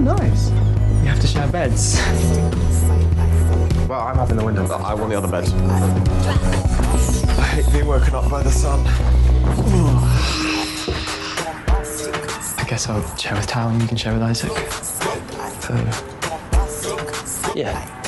nice. You have to share beds. Well, I'm up in the window. I want the other bed. I hate being woken up by the sun. I guess I'll share with Tao and you can share with Isaac. Yeah.